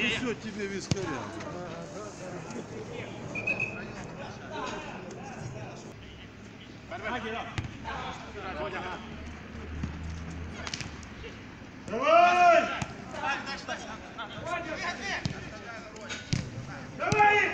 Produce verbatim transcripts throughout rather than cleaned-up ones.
Несет тебе вискаря. Давай! Давай!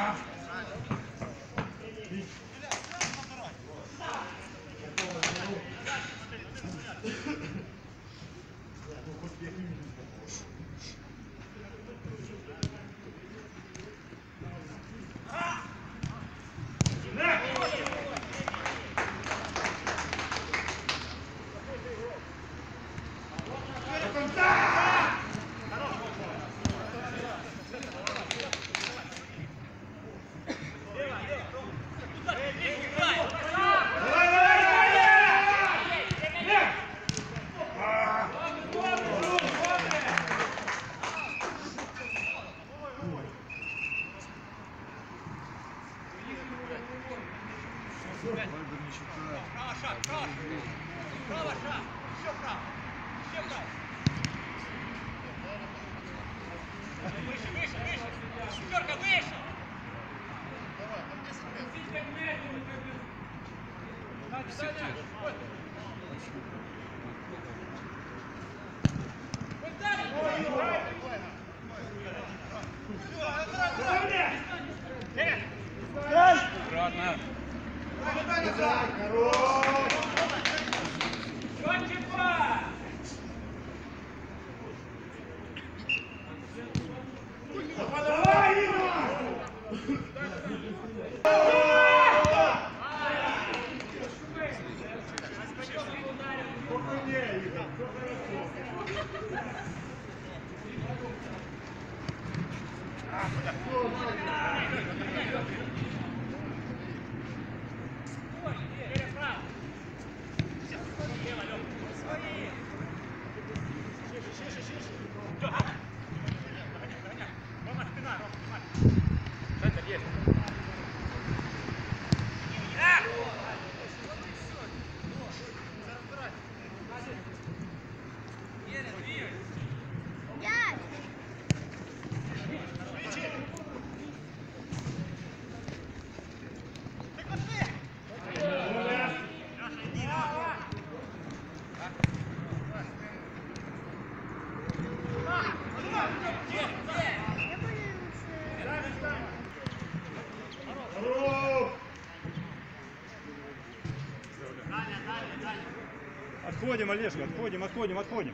Право шаг, право шаг. Право шаг. Еще право. Еще право. Выше, выше, выше. Четверка, выше. Аккуратно. Отходим, Олежка, отходим, отходим, отходим.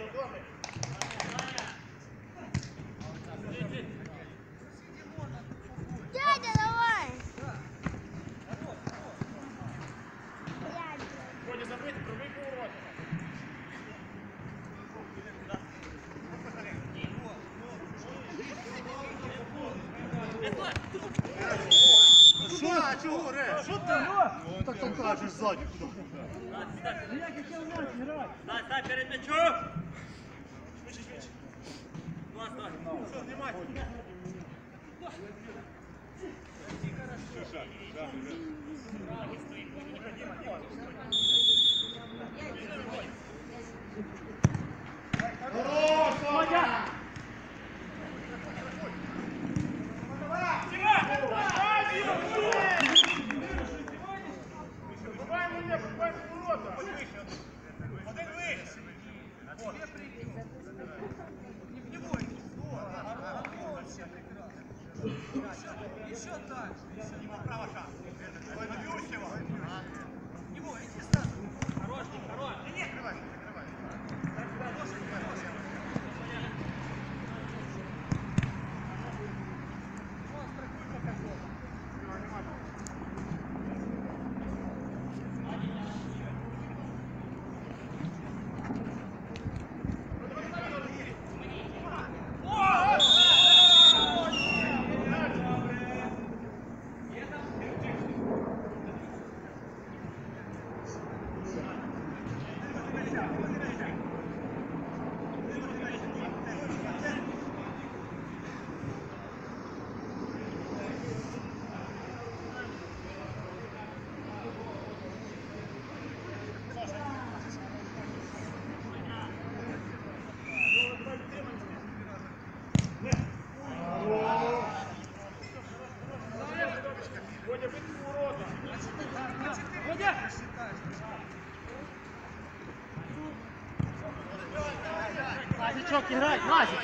Дядя, давай! Дядя. Сьогодні забити, пробий поворот. Що? Чого, Ре? Що ти? Так так кажеш ззаді. Стай, стай перед м'ячом! Швидше, швидше. Клас, стой. Все, знімайте. Назичок, играй, Назик!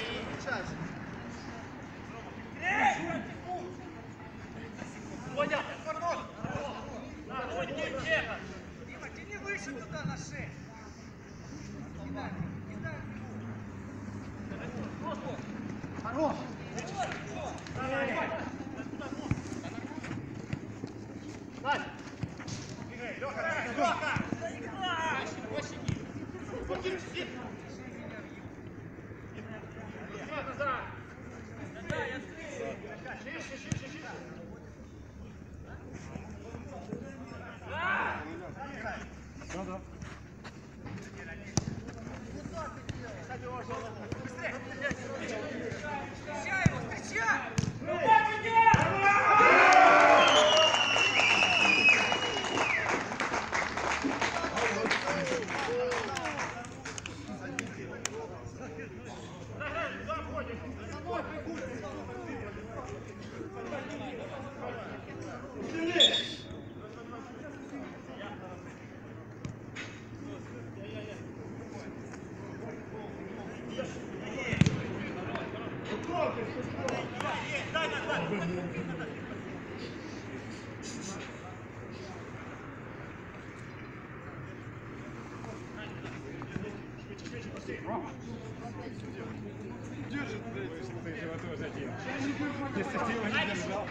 Водя! Дима, тяни выше туда, на шею. Хорош! Назик! Да, да. Встречай его, встречай! Держит, блядь, если ты его тоже один. Если ты его не держал.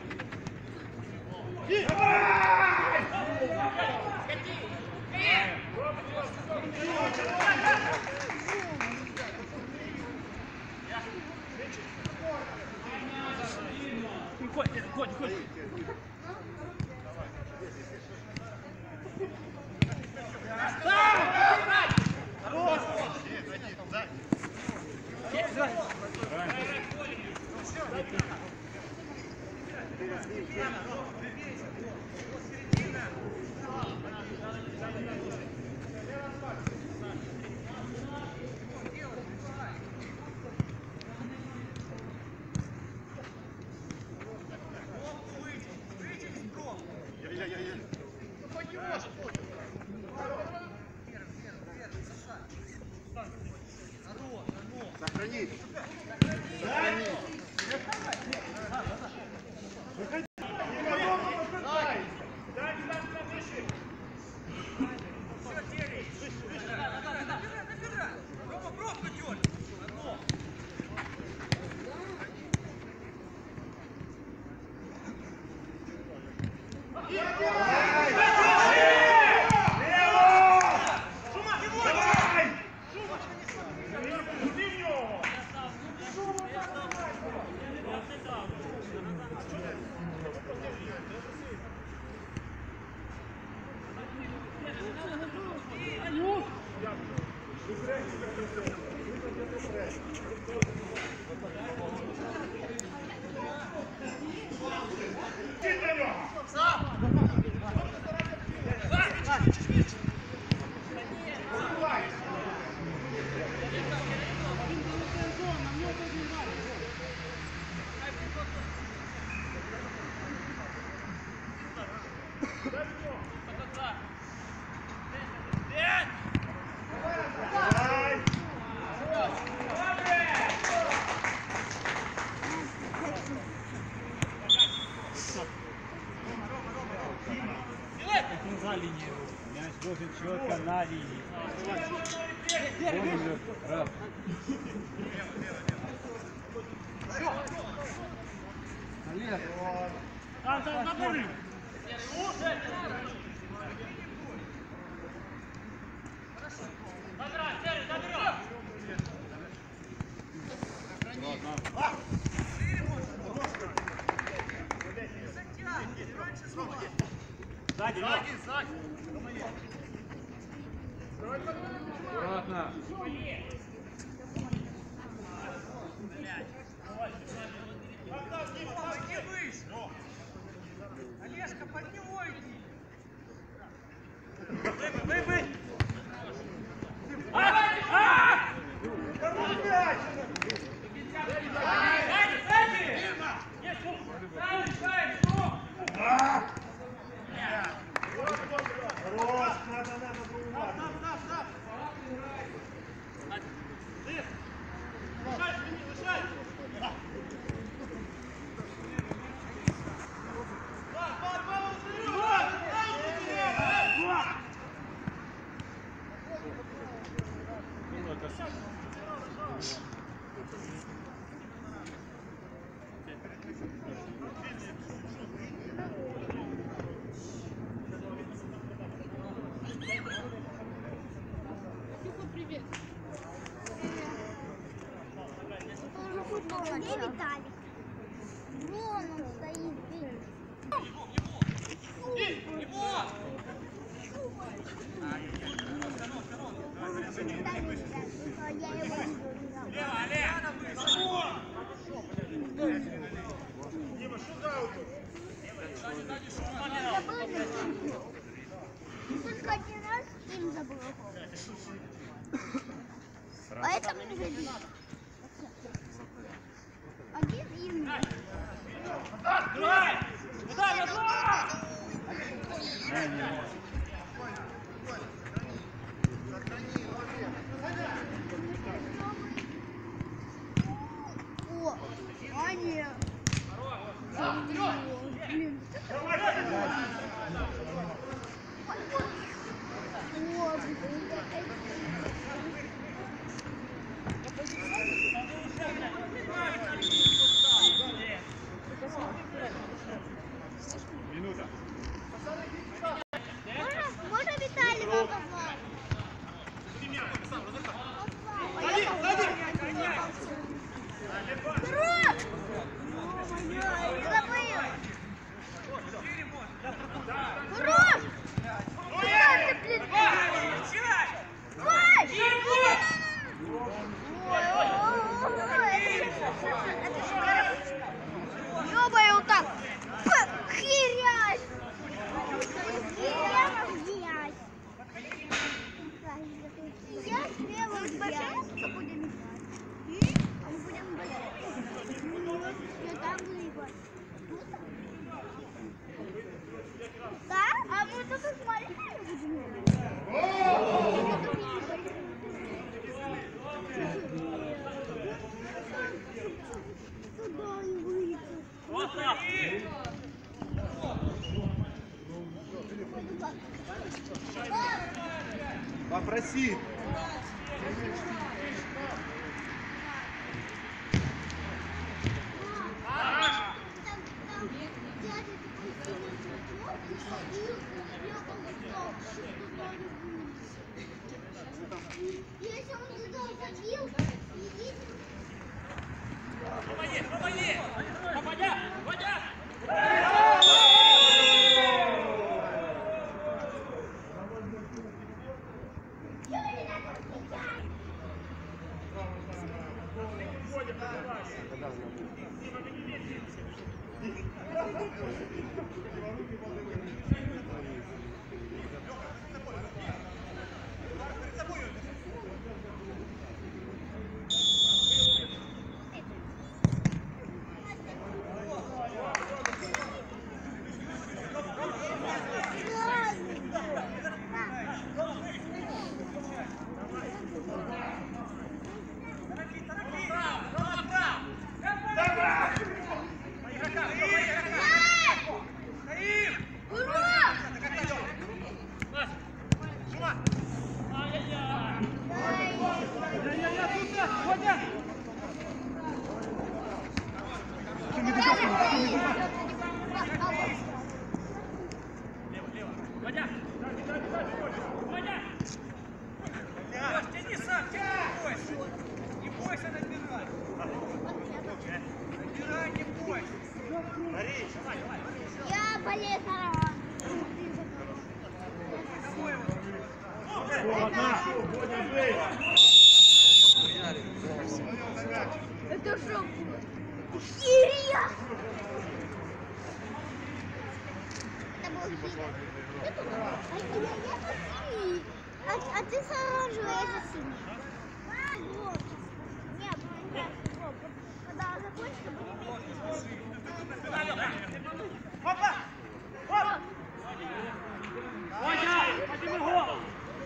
Ходь, ходь, ходь! Сохрани. Рома, пробку дёрнь! линии. Мяч должен четко на линии. Он уже раз. Олег. Там, там, на порыв. Забирай, Серый, забирай. Сзади, сзади, сзади. Аккуратно. Олежка, под него иди. Выбей, выбей. А! А! Сзади, сзади. Нет, ну, сзади, сзади, что? Хорош, надо, надо, надо. Лишай, лишай. Где Виталик? Вон он стоит, блин. Дима, шут-аут. Только один раз им забыл. Поэтому не забил. Один им. Давай! Давай, давай! О, Аня. Блин. О, Минута. Можно, можно Виталий позвать? Сзади, сзади! Здорово! Забыл! Хорош! Куда ты, блин? Давай! Ёбаю вот так! Херясь! Херясь! Я первым башенка будем играть. А мы будем играть. Я там буду играть. Да? А мы только с маленькими будем играть. Туда и выйти. Вот так! Попроси. Если он туда забил, идите. Попади, попади! Попадя, попадя! Вадя! Вадя! Лёш, тяни сам, тяни, не бойся! Не бойся набирать! Набирай, не бойся! Борис, Я болею за это что? Сирия! Это был Сирия. А я за синий. А, а ты с оранжевой, я за синий. Вот. Нет, нет, вот. Когда закончится, будем Опа! Опа! Вадя, подними голову!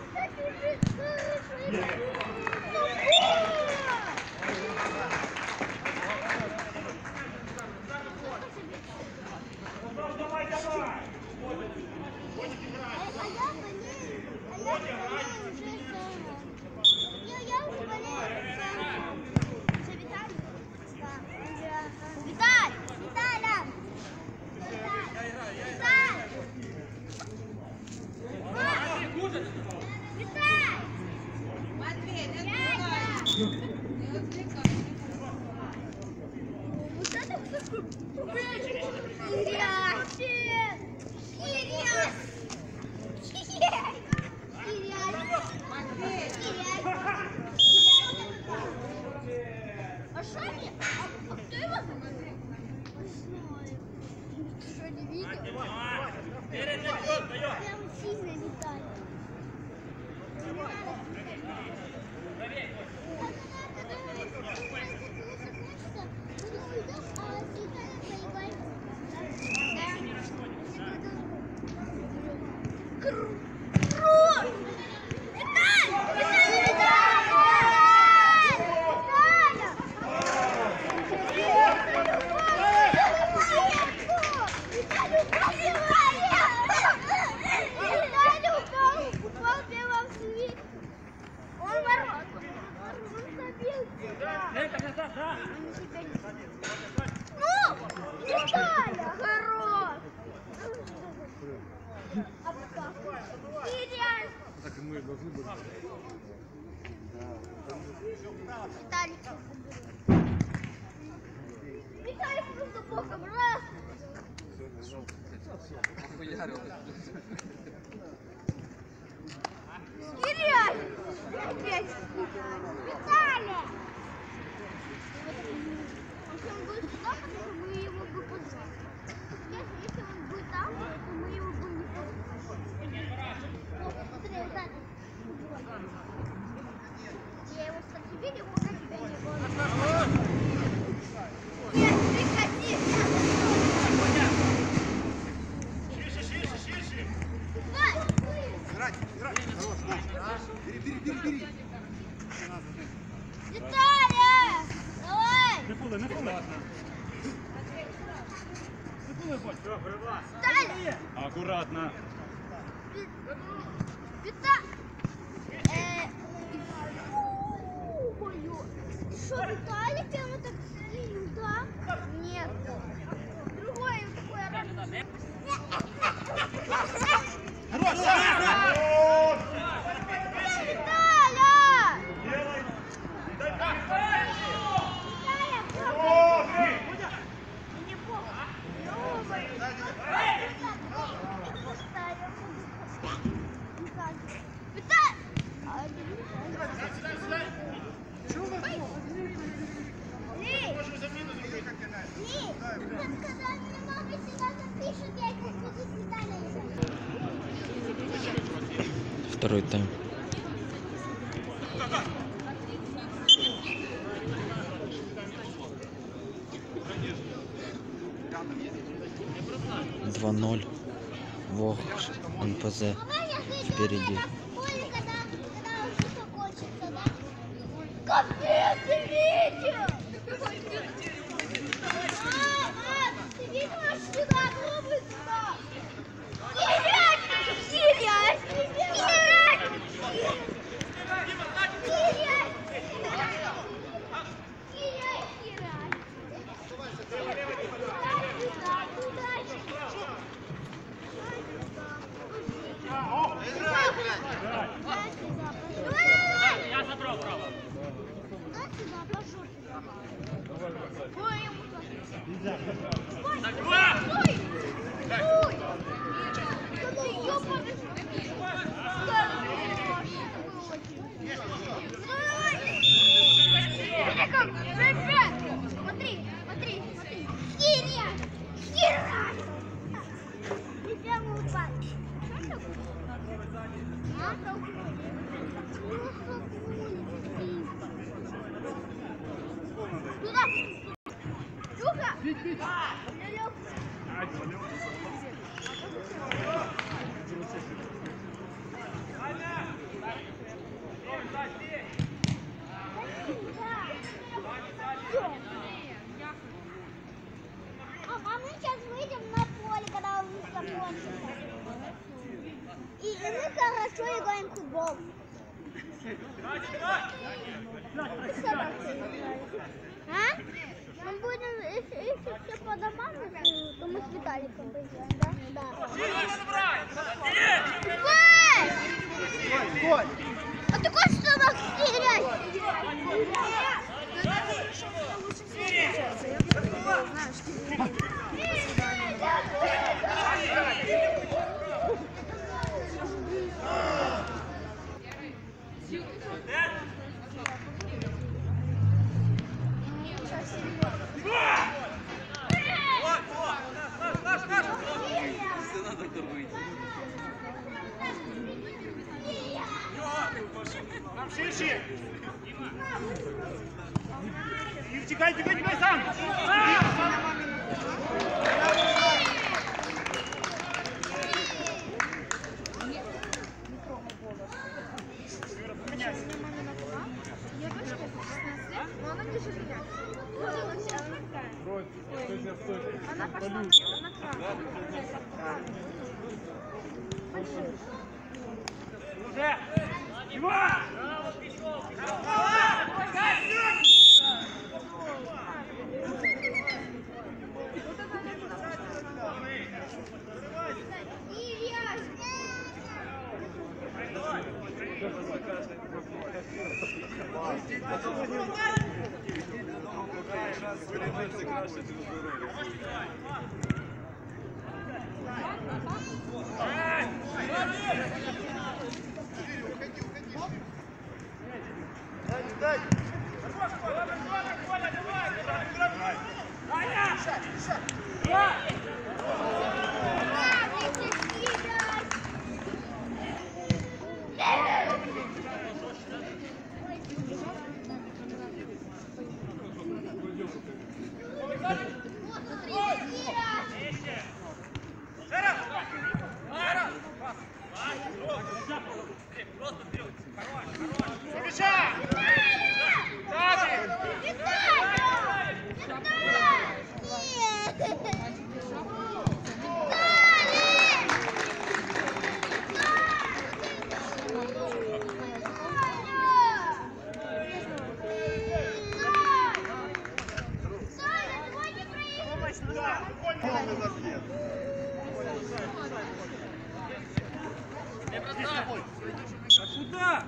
давай, давай. А что мне? А кто его знает? Что, не видел? Перед мячом, даём! Прям сильно летает. Это назад, да! Ну, Виталя, хорош! Кирилл! Так и мы должны были. Виталик. Виталик просто боком раз. Кирилл! Опять Виталик! Если он будет сюда, то мы его бы позвали. Если он будет там, то мы его бы не позвали. Смотри, вот так. Я его, кстати, видел, пока тебя не было. Нет, прекрати! Ширше, ширше, ширше! Играть, играть. Хорош, Настя. Бери, бери, бери, бери. Виталя! Давай! Не фули, не фули. Не фули, Бодь. Все, прибав. Виталя! Аккуратно. Виталя! Э, ё-моё! Что, Виталий прямо так сюда? Нет. Другое такое раньше. Хорош, Виталя! делай. Виталя, О, бери. не плохо. Ё-моё. Виталь! Ли! Ли! Когда мне мама всегда запишет, я как буду с Виталием. Второй тайм. два ноль. Вог, эн пэ зэ впереди. Когда, когда уже закончится, да? Капец, ты видел? А, а, ты видела, что сюда клубы сюда? Киряк! Киряк! Киряк! Киряк! Так, два! Смотри, смотри, смотри. Херя! Хера! И прямо упасть. А? Туда! Люха! А мы сейчас выйдем на поле, когда он закончится. И, и мы хорошо играем в футбол. А? Мы будем, если, если все по домам, то мы с Виталиком поиграем, да? Да. Ой! А ты хочешь что нас стрелять? Там ширше! И втекай, втекай, втекай сам! Я дочка шестнадцать лет, но она не живет. Она пошла, она красная. Уже! Ива! Куда?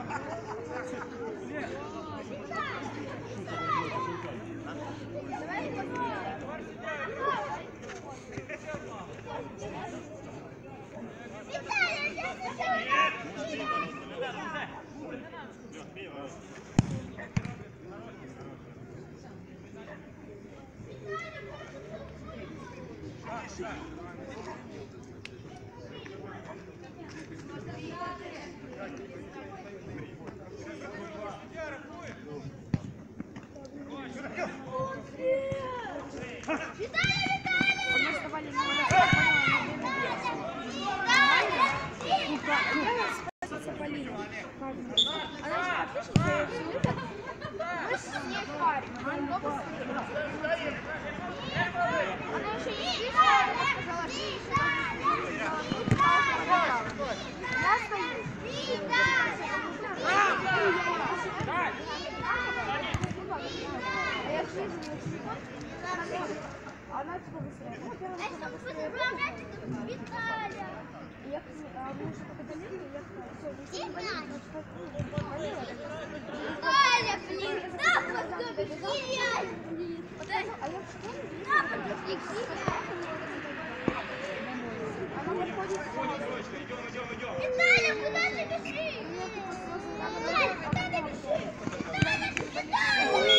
Она типа быстрее. Вот я она быстрее. Виталя! Я а мы уже только долили, я все, вы все не болели, значит, Виталя, блин, да, Виталя, куда ты бежишь? Виталя, куда ты бежишь? Виталя, Виталя!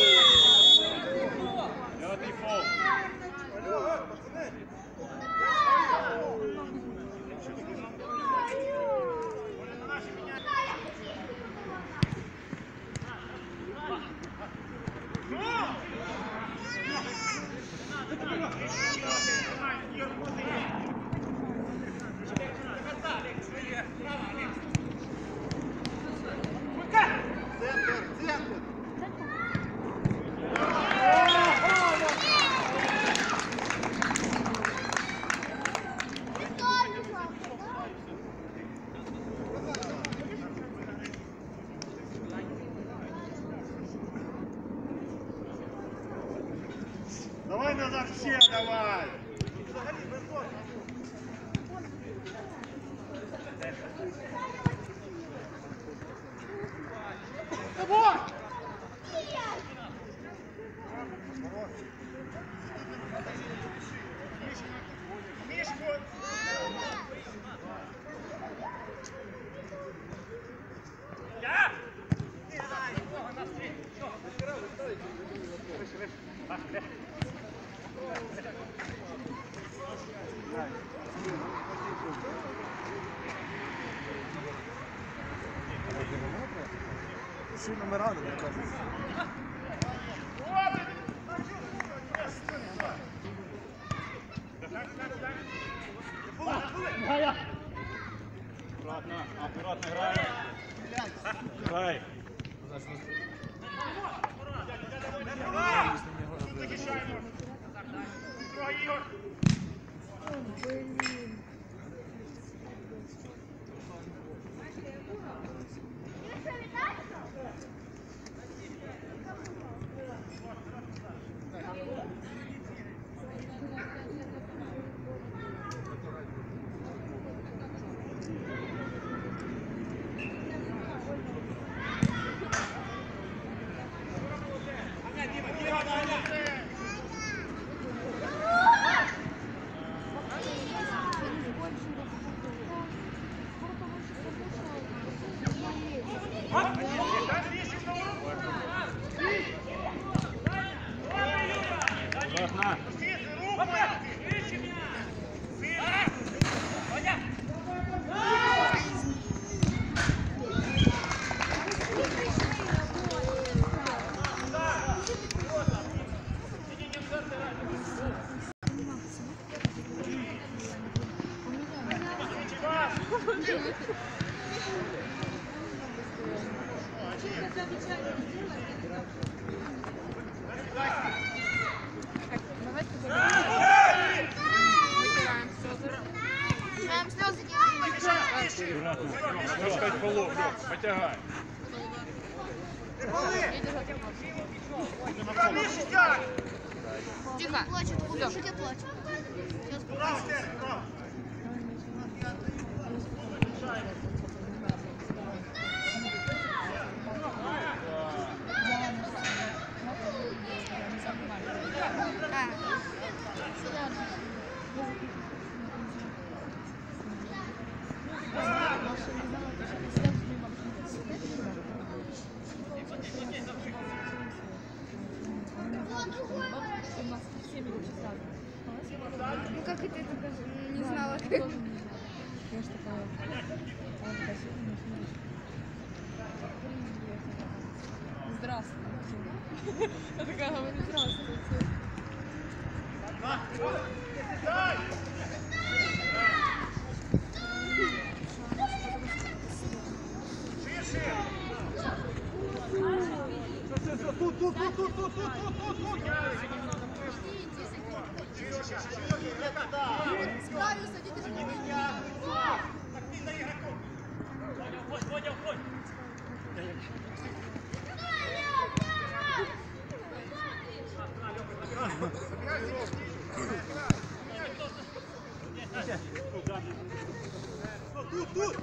Пятый фол. Центр, центр. Давай назад все, давай! Всі номера не кажуть. Аккуратно, аккуратно грай. Грай. Аккуратно. Аккуратно. Пускай полов, Лёх, потягай. Тихо. Плачет, куда шутя плачет. Сейчас ну как это, это даже не знала. Здравствуйте. Я такая говорю, здравствуйте. Тут, тут, тут, тут, тут, тут, тут, тут, тут. Справлюсь, садитесь на меня. Входь, входь. Тут, тут.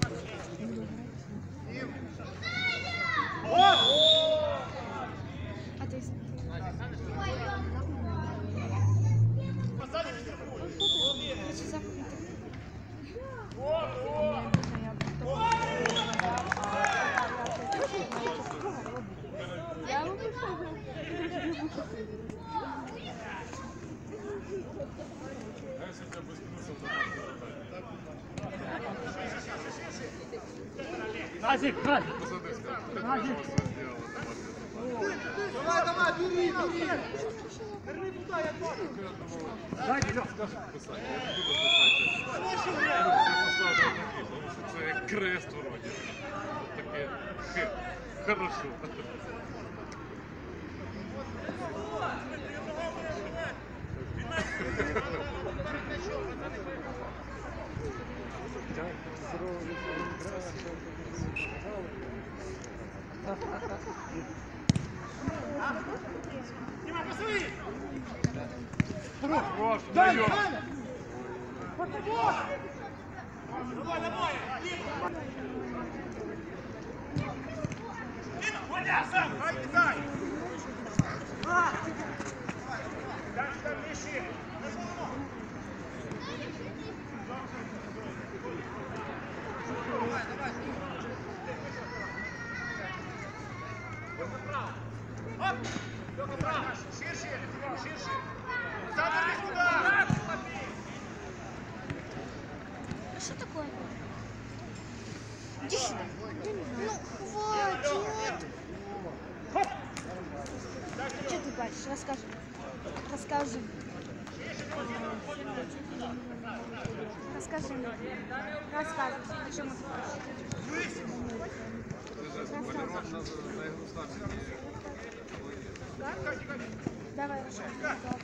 А ты? Назик, Назик! Назик! Давай, давай, бери, бери. Дайте, Лёх! Це як крест вроді. Таке хе, хорошо. Хорош, даёт. Давай, давай! Ваня, сам! Дай, дай! Дай, дай, вещи! Давай, давай! Оп! Только право! Ширше! Ширше! Задержись туда! Что такое? Иди сюда. Ну, хватит. Что ты бачишь? Расскажи. Расскажи. Расскажи мне. Рассказывай. Почему ты хочешь? Давай, рассказывай.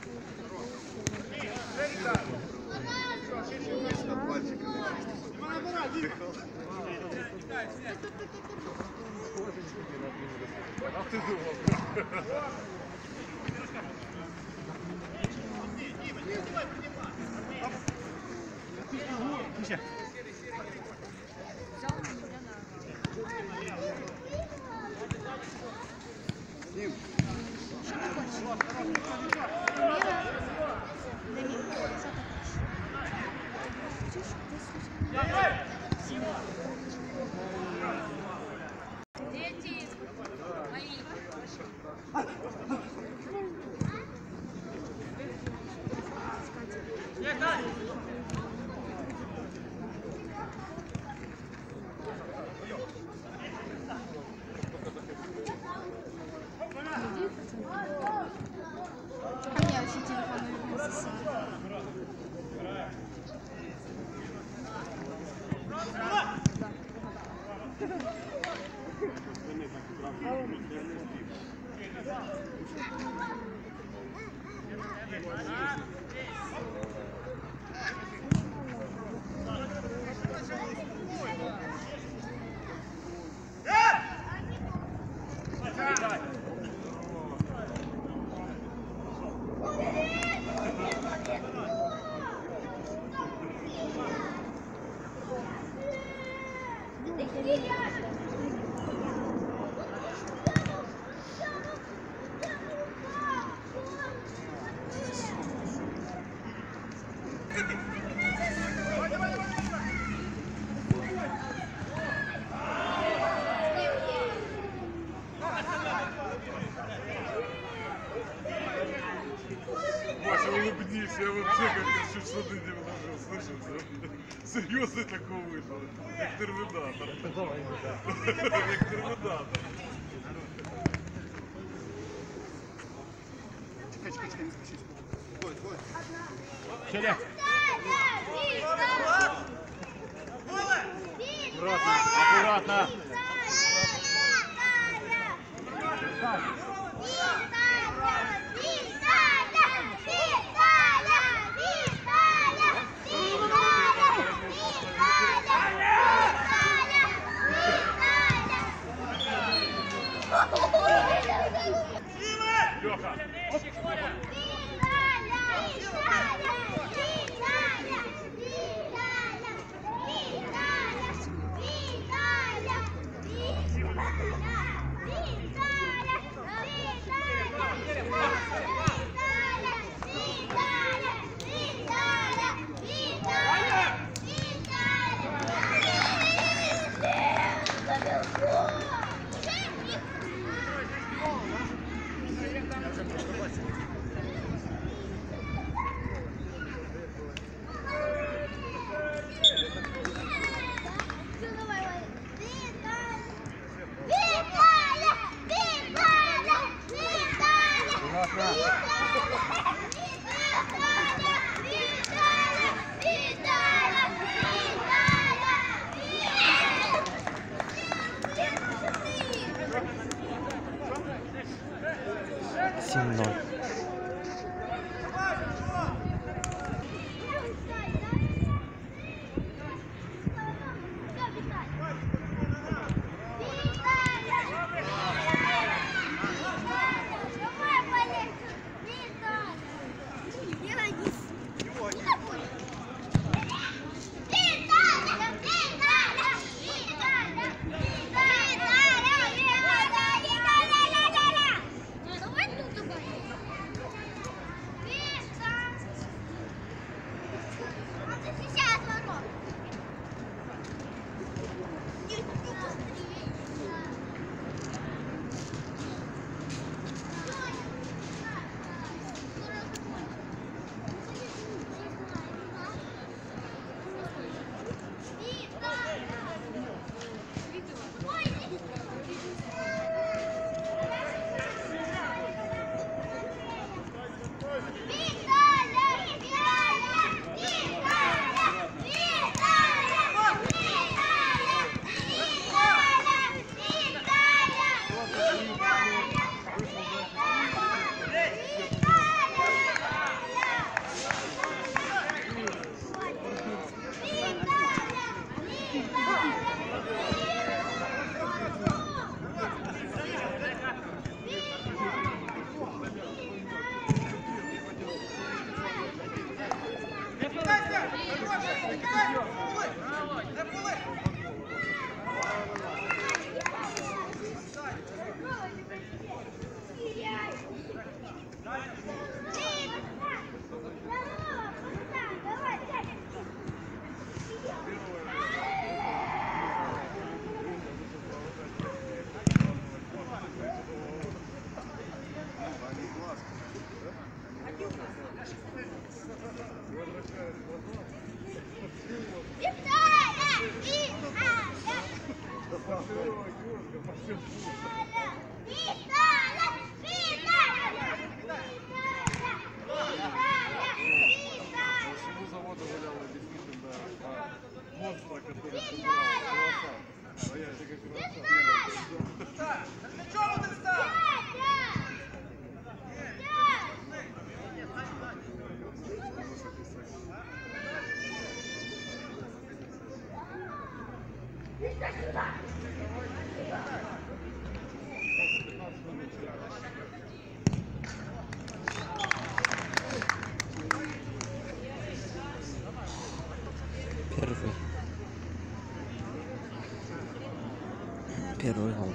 А ти думав? Миша! Дети мои. Я вообще телефон не засыпал. Вася, улыбнись, я вообще как-то чуть что-то не вложил, слышишь? Серьезно такого вышел, как терминатор. Как терминатор. Чекай, чекай, чекай, не спеши. Твой, твой. Челя! Аккуратно, аккуратно. Леха! Виталя! сім ноль. Всему заводу гуляла действительно монстра, который собирал голоса. А я тебе как раз. Первый. Первый гол.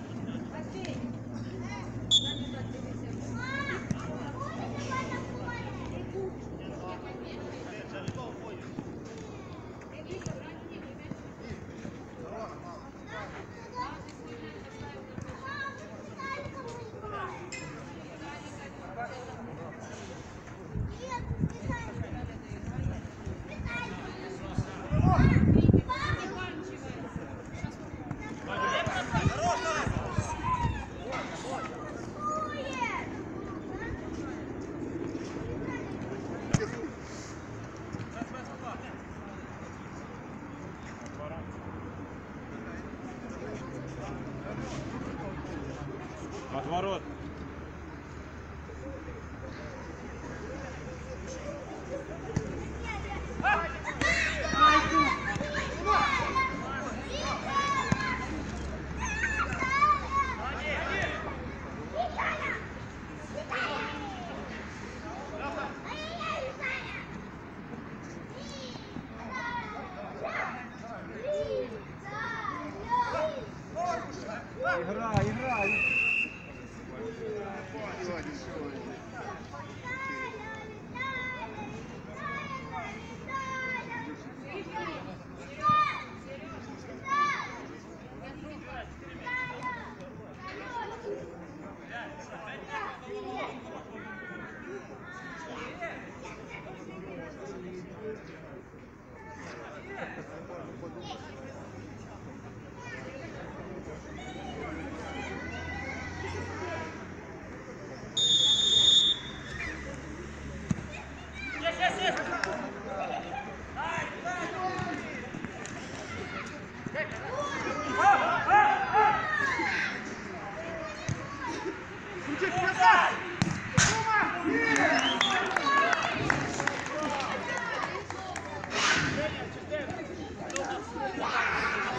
Отворот. Игра, игра.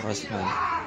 Восьмой.